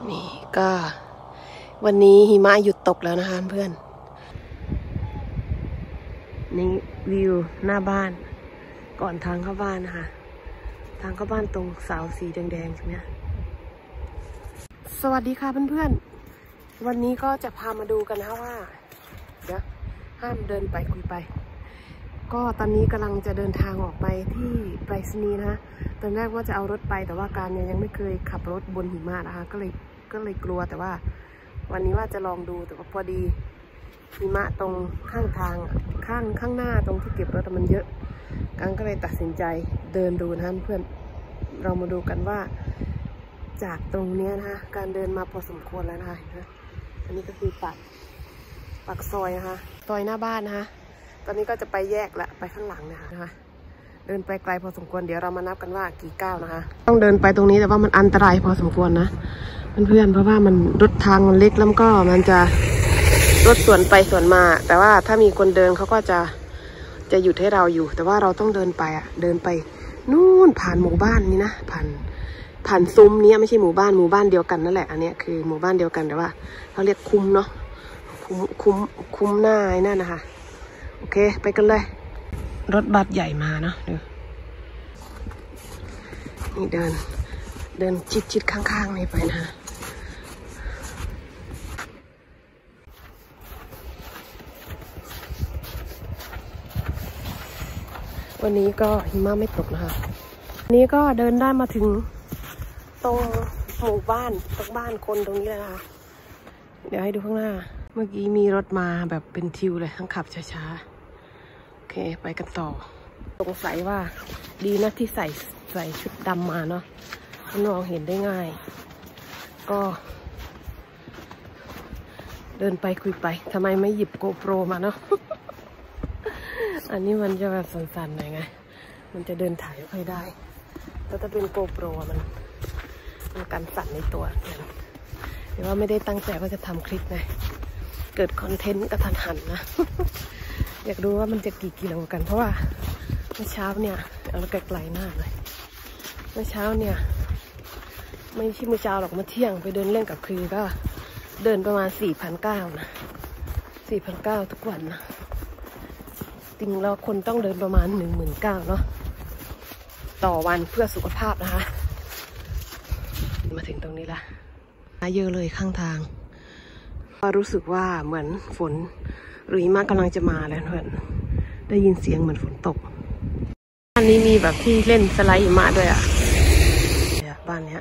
นี่ก็วันนี้หิมะหยุดตกแล้วนะคะเพื่อนนี่วิวหน้าบ้านก่อนทางเข้าบ้านนะคะทางเข้าบ้านตรงเสาสีแดงๆใช่ไหมสวัสดีค่ะเพื่อนๆวันนี้ก็จะพามาดูกันนะว่าเดี๋ยวห้ามเดินไปคุยไปก็ตอนนี้กำลังจะเดินทางออกไปที่ไปรษณีย์นะคะตอนแรกว่าจะเอารถไปแต่ว่าการยังไม่เคยขับรถบนหิมะนะคะก็เลยกลัวแต่ว่าวันนี้ว่าจะลองดูแต่ว่าพอดีหิมะตรงข้างทางข้างหน้าตรงที่เก็บรถมันเยอะกังก็เลยตัดสินใจเดินดูนะเพื่อนเรามาดูกันว่าจากตรงนี้นะคะการเดินมาพอสมควรแล้วนะคะอันนี้ก็คือปากซอยนะคะซอยหน้าบ้านนะคะตอนนี้ก็จะไปแยกละไปข้างหลังนะคะเดินไปไกลพอสมควรเดี๋ยวเรามานับกันว่ากี่ก้าวนะคะต้องเดินไปตรงนี้แต่ว่ามันอันตรายพอสมควรนะเพื่อนๆเพราะว่ามันรถทางมันเล็กแล้วก็มันจะรถสวนไปสวนมาแต่ว่าถ้ามีคนเดินเขาก็จะหยุดให้เราอยู่แต่ว่าเราต้องเดินไปเดินไปนู่นผ่านหมู่บ้านนี้นะผ่านซุ้มนี้ไม่ใช่หมู่บ้านเดียวกันนั่นแหละอันนี้คือหมู่บ้านเดียวกันแต่ว่าเขาเรียกคุ้มเนาะคุ้มหน้าไอ้นั่นนะคะโอเคไปกันเลยรถบัสใหญ่มาเนาะนี่เดินชิดข้างๆนี่ไปนะวันนี้ก็หิมะไม่ตกนะคะวันนี้ก็เดินได้มาถึงตรงหมู่บ้านตรงบ้านคนตรงนี้แล้วนะคะเดี๋ยวให้ดูข้างหน้าเมื่อกี้มีรถมาแบบเป็นทิวเลยทั้งขับช้าๆโอเคไปกันต่อสงสัยว่าดีนะที่ใส่ชุดดำมาเนาะมันมองเห็นได้ง่ายก็เดินไปคุยไปทำไมไม่หยิบโกโปรมาเนาะ อันนี้มันจะแบบสั่นๆหน่อยไงมันจะเดินถ่ายไม่ค่อยได้แต่ถ้าเป็นโกโปรมันกันสั่นในตัวแต่ว่าไม่ได้ตั้งใจว่าจะทำคลิปไงเกิดคอนเทนต์กระทันหันนะ อยากดูว่ามันจะกี่กิโลกันเพราะว่าเมื่อเช้าเนี่ยเอาไกลๆหน้าเลยเมื่อเช้าเนี่ยไม่ใช่เมื่อเช้าหรอกเมื่อเที่ยงไปเดินเล่นกับครูก็เดินประมาณ 4,900 นะ 4,900 ทุกวันนะจริงแล้วคนต้องเดินประมาณ 19,000 เนาะต่อวันเพื่อสุขภาพนะคะมาถึงตรงนี้ละเยอะเลยข้างทางก็รู้สึกว่าเหมือนฝนหรือหิมะกำลังจะมาแล้วเพื่อนได้ยินเสียงเหมือนฝนตกบ้านนี้มีแบบที่เล่นสไลด์หิมะด้วยบ้านเนี้ย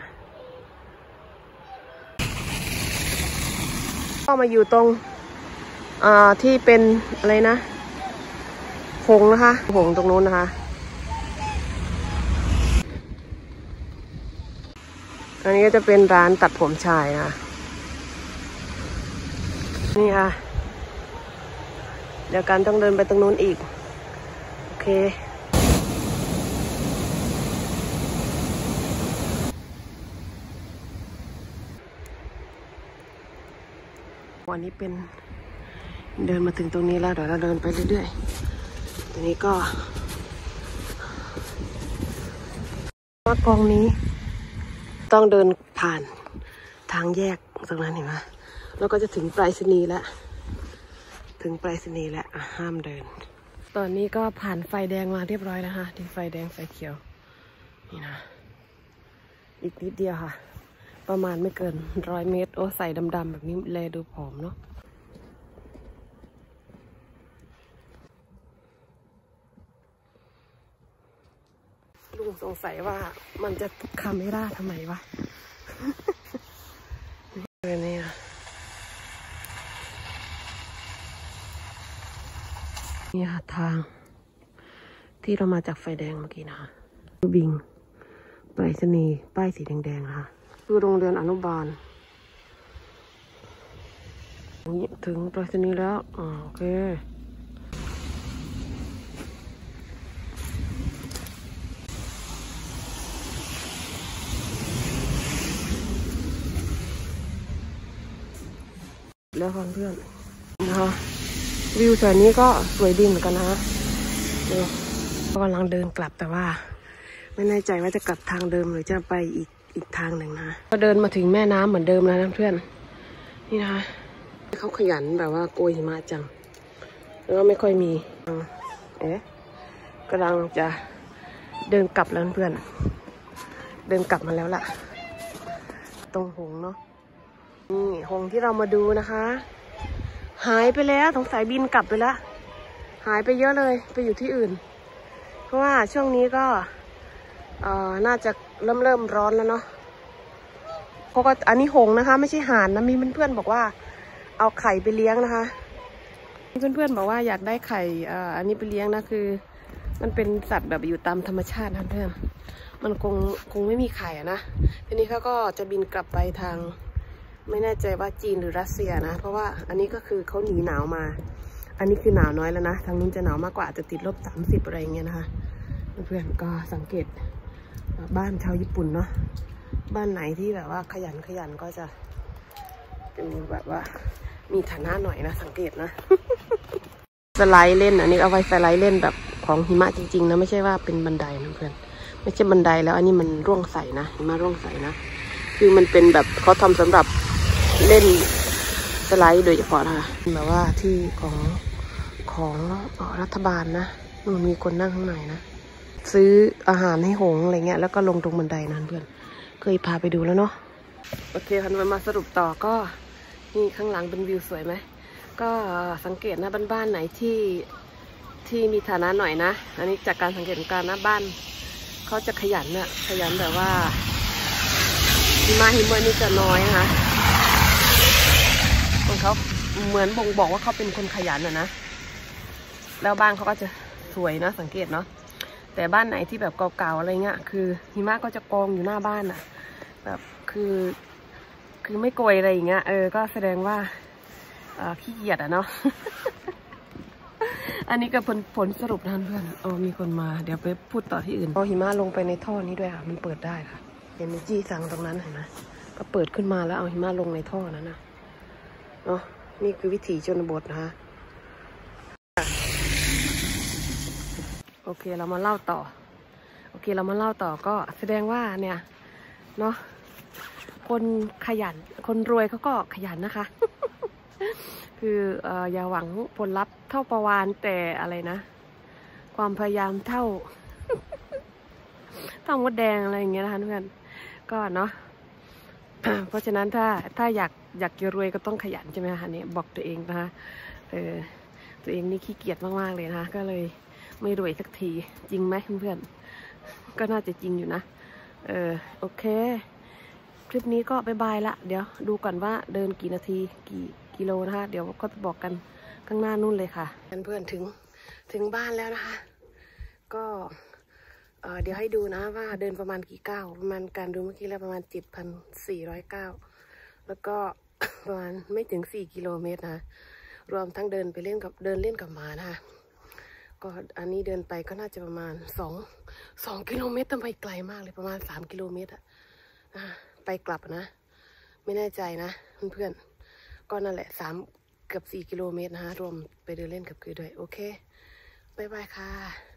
ก็มาอยู่ตรงที่เป็นอะไรนะหงนะคะหงตรงนู้นนะคะอันนี้ก็จะเป็นร้านตัดผมชายนะนี่ค่ะเดี๋ยวกันต้องเดินไปตรงนู้นอีกโอเควันนี้เป็นเดินมาถึงตรงนี้แล้วเดี๋ยวเราเดินไปเรื่อยๆตรงนี้ก็ว่ากองนี้ต้องเดินผ่านทางแยกตรงนั้นเห็นไหมแล้วก็จะถึงไปรษณีย์แล้วห้ามเดินตอนนี้ก็ผ่านไฟแดงมาเรียบร้อยแล้วค่ะที่ไฟแดงไฟเขียวนี่นะอีกนิดเดียวค่ะประมาณไม่เกิน100 เมตรโอ้ใส่ดำๆแบบนี้แลดูผอมเนาะลุงสงสัยว่ามันจะคาเมร่าทำไมวะ นี่ค่ะทางที่เรามาจากไฟแดงเมื่อกี้นะคะบิงไปรษณีย์ป้ายสีแดงๆค่ะคือโรงเรียนอนุบาลถึงไปรษณีย์แล้วโอเคแล้วเพื่อนนะคะวิวแถวนี้ก็สวยดีเหมือนกันนะกำลังเดินกลับแต่ว่าไม่แน่ใจว่าจะกลับทางเดิมหรือจะไปอีกทางหนึ่งนะก็เดินมาถึงแม่น้ำเหมือนเดิมแล้วนะเพื่อนนี่นะคะเขาขยันแบบว่าโกยหิมะจังแล้วก็ไม่ค่อยมีกำลังจะเดินกลับแล้วเพื่อนเดินกลับมาแล้วล่ะตรงหงเนาะนี่หงที่เรามาดูนะคะหายไปแล้วสงสัยบินกลับไปแล้วหายไปเยอะเลยไปอยู่ที่อื่นเพราะว่าช่วงนี้ก็น่าจะเริ่มร้อนแล้วเนาะเพราะว่าอันนี้หงนะคะไม่ใช่ห่านนะมีเพื่อนๆบอกว่าเอาไข่ไปเลี้ยงนะคะเพื่อนๆบอกว่าอยากได้ไข่อันนี้ไปเลี้ยงนะคือมันเป็นสัตว์แบบอยู่ตามธรรมชาตินะเพื่อนมันคงไม่มีไข่นะทีนี้เขาก็จะบินกลับไปทางไม่แน่ใจว่าจีนหรือรัสเซียนะเพราะว่าอันนี้ก็คือเขาหนีหนาวมาอันนี้คือหนาวน้อยแล้วนะทางนู้นจะหนาวมากกว่าจะติด-30อะไรเงี้ยนะคะเพื่อนก็สังเกตบ้านชาวญี่ปุ่นเนาะบ้านไหนที่แบบว่าขยันก็จะเป็นแบบว่ามีฐานะหน่อยนะสังเกตนะ สไลด์เล่นอันนี้เอาไว้สไลด์เล่นแบบของหิมะจริงๆนะไม่ใช่ว่าเป็นบันไดนะเพื่อนไม่ใช่บันไดแล้วอันนี้มันร่วงใสนะหิมะร่วงใสนะคือมันเป็นแบบเขาทำสำหรับเล่นสไลด์โดยเฉพาะนะคะแบบว่าที่ของรัฐบาลนะมันมีคนนั่งข้างในนะซื้ออาหารให้หงอะไรเงี้ยแล้วก็ลงตรงบันไดนั้นเพื่อนเคยพาไปดูแล้วเนาะโอเคพันมาสรุปต่อก็นี่ข้างหลังเป็นวิวสวยไหมก็สังเกตนะบ้านไหนที่มีฐานะหน่อยนะอันนี้จากการสังเกตของการนะบ้านเขาจะขยันเนี่ยขยันแบบว่าหิมะนี่จะน้อยนะคะของเขาเหมือนบ่งบอกว่าเขาเป็นคนขยันนะแล้วบ้านเขาก็จะสวยนะสังเกตเนาะแต่บ้านไหนที่แบบเก่าๆอะไรเงี้ยคือหิมะก็จะกองอยู่หน้าบ้านอ่ะแบบคือไม่โกยอะไรอย่างเงี้ยก็แสดงว่าขี้เกียจอะเนาะ อันนี้ก็ผลสรุปนะเพื่อนมีคนมาเดี๋ยวไปพูดต่อที่อื่นเอาหิมะลงไปในท่อนี้ด้วยค่ะมันเปิดได้ค่ะเห็นจี้สั่งตรงนั้นเห็นไหมก็เปิดขึ้นมาแล้วเอาหิมะลงในท่อนั้นนะเนาะนี่คือวิถีชนบทนะคะโอเคเรามาเล่าต่อก็แสดงว่าเนี่ยเนาะคนขยันคนรวยเขาก็ขยันนะคะ คืออย่าหวังผลลัพธ์เท่าประวานแต่อะไรนะความพยายามเท่า มดแดงอะไรอย่างเงี้ยนะคะเพื่อนก็เนาะ เพราะฉะนั้นถ้าอยากจะรวยก็ต้องขยันใช่ไหมคะเนี่ยบอกตัวเองนะคะตัวเองนี่ขี้เกียจมากๆเลยนะคะก็เลยไม่รวยสักทีจริงไหมเพื่อนๆก็น่าจะจริงอยู่นะโอเคคลิปนี้ก็บายละเดี๋ยวดูก่อนว่าเดินกี่นาทีกี่กิโลนะคะเดี๋ยวก็จะบอกกันข้างหน้านู่นเลยค่ะเพื่อนถึงบ้านแล้วนะคะก็เดี๋ยวให้ดูนะว่าเดินประมาณกี่ก้าวประมาณการดูเมื่อกี้แล้วประมาณ7,400 ก้าวแล้วก็ ประมาณไม่ถึง4 กิโลเมตรนะรวมทั้งเดินเล่นกับหมานะคะก็อันนี้เดินไปก็น่าจะประมาณ2 กิโลเมตรทำไมไกลมากเลยประมาณ3 กิโลเมตรอะไปกลับนะไม่แน่ใจนะเพื่อนๆก็นั่นแหละเกือบ4 กิโลเมตรนะคะรวมไปเดินเล่นกับคือด้วยโอเคบ๊ายบายค่ะ